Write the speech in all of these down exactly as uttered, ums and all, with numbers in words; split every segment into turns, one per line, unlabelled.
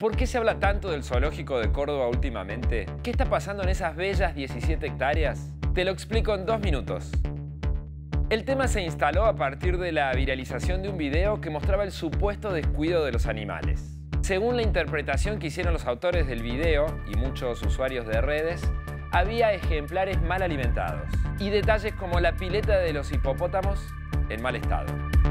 ¿Por qué se habla tanto del zoológico de Córdoba últimamente? ¿Qué está pasando en esas bellas diecisiete hectáreas? Te lo explico en dos minutos. El tema se instaló a partir de la viralización de un video que mostraba el supuesto descuido de los animales. Según la interpretación que hicieron los autores del video y muchos usuarios de redes, había ejemplares mal alimentados y detalles como la pileta de los hipopótamos en mal estado.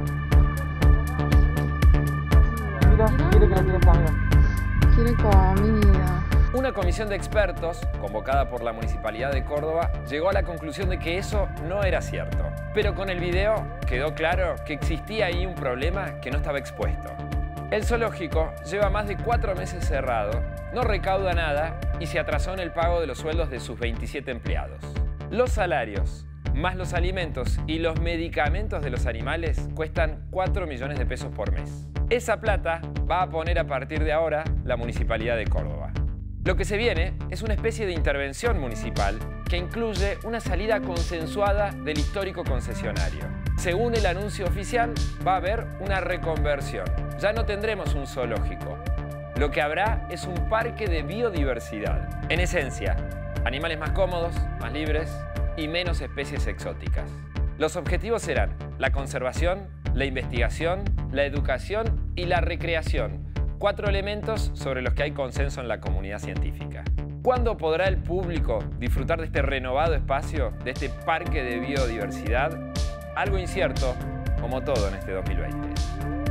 Mira, quiere que la tiren comida.
Quiere comida.
Una comisión de expertos, convocada por la Municipalidad de Córdoba, llegó a la conclusión de que eso no era cierto. Pero con el video quedó claro que existía ahí un problema que no estaba expuesto. El zoológico lleva más de cuatro meses cerrado, no recauda nada y se atrasó en el pago de los sueldos de sus veintisiete empleados. Los salarios, más los alimentos y los medicamentos de los animales cuestan cuatro millones de pesos por mes. Esa plata va a poner a partir de ahora la Municipalidad de Córdoba. Lo que se viene es una especie de intervención municipal que incluye una salida consensuada del histórico concesionario. Según el anuncio oficial, va a haber una reconversión. Ya no tendremos un zoológico. Lo que habrá es un parque de biodiversidad. En esencia, animales más cómodos, más libres y menos especies exóticas. Los objetivos serán la conservación, la investigación, la educación y la recreación. Cuatro elementos sobre los que hay consenso en la comunidad científica. ¿Cuándo podrá el público disfrutar de este renovado espacio, de este parque de biodiversidad? Algo incierto, como todo en este dos mil veinte.